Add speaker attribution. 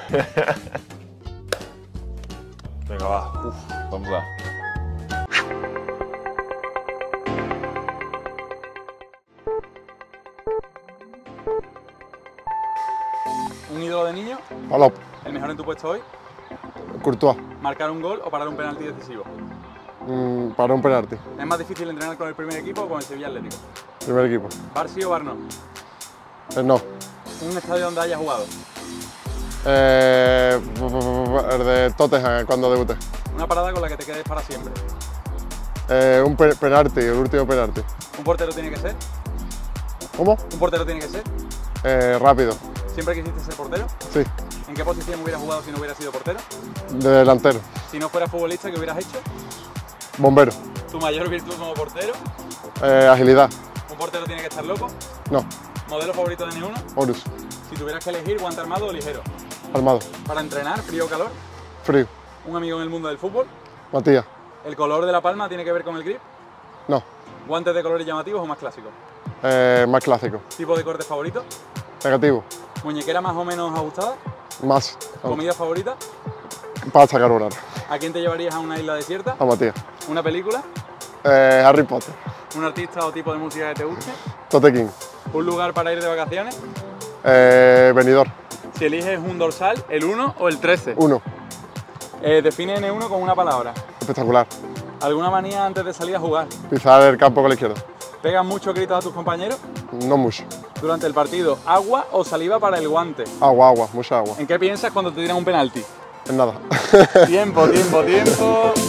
Speaker 1: Venga, va. Uf, vamos a...
Speaker 2: ¿Un ídolo de niño?
Speaker 3: Palop,
Speaker 2: ¿El mejor en tu puesto hoy?
Speaker 3: Courtois,
Speaker 2: ¿Marcar un gol o parar un penalti decisivo?
Speaker 3: para un penalti.
Speaker 2: ¿Es más difícil entrenar con el primer equipo o con el Sevilla Atlético?
Speaker 3: Primer equipo.
Speaker 2: ¿Bar sí o bar no?
Speaker 3: No.
Speaker 2: ¿Un estadio donde hayas jugado?
Speaker 3: El de Tottenham cuando debuté.
Speaker 2: ¿Una parada con la que te quedes para siempre?
Speaker 3: Un penalti, el último penalti.
Speaker 2: ¿Un portero tiene que ser?
Speaker 3: ¿Cómo?
Speaker 2: ¿Un portero tiene que ser?
Speaker 3: Rápido.
Speaker 2: ¿Siempre quisiste ser portero?
Speaker 3: Sí.
Speaker 2: ¿En qué posición hubieras jugado si no hubieras sido portero?
Speaker 3: De delantero.
Speaker 2: Si no fueras futbolista, ¿qué hubieras hecho?
Speaker 3: Bombero.
Speaker 2: ¿Tu mayor virtud como portero?
Speaker 3: Agilidad.
Speaker 2: ¿Un portero tiene que estar loco?
Speaker 3: No.
Speaker 2: ¿Modelo favorito de N1?
Speaker 3: Horus.
Speaker 2: Si tuvieras que elegir, guante armado o ligero.
Speaker 3: Armado.
Speaker 2: ¿Para entrenar, frío o calor?
Speaker 3: Frío.
Speaker 2: ¿Un amigo en el mundo del fútbol?
Speaker 3: Matías.
Speaker 2: ¿El color de la palma tiene que ver con el grip?
Speaker 3: No.
Speaker 2: ¿Guantes de colores llamativos o más clásicos?
Speaker 3: Más clásico.
Speaker 2: ¿Tipo de corte favorito?
Speaker 3: Negativo.
Speaker 2: ¿Muñequera más o menos ajustada?
Speaker 3: Más.
Speaker 2: ¿Comida favorita?
Speaker 3: Pasta carbonara.
Speaker 2: ¿A quién te llevarías a una isla desierta?
Speaker 3: A Matías.
Speaker 2: ¿Una película?
Speaker 3: Harry Potter.
Speaker 2: ¿Un artista o tipo de música que te guste?
Speaker 3: Tote King.
Speaker 2: ¿Un lugar para ir de vacaciones?
Speaker 3: Benidorm.
Speaker 2: Si eliges un dorsal, ¿el 1 o el 13?
Speaker 3: 1.
Speaker 2: Define N1 con una palabra.
Speaker 3: Espectacular.
Speaker 2: ¿Alguna manía antes de salir a jugar?
Speaker 3: Pisar el campo con la izquierda.
Speaker 2: ¿Pegas muchos gritos a tus compañeros?
Speaker 3: No mucho.
Speaker 2: Durante el partido, ¿agua o saliva para el guante?
Speaker 3: Agua, mucha agua.
Speaker 2: ¿En qué piensas cuando te tiran un penalti?
Speaker 3: En nada.
Speaker 2: Tiempo.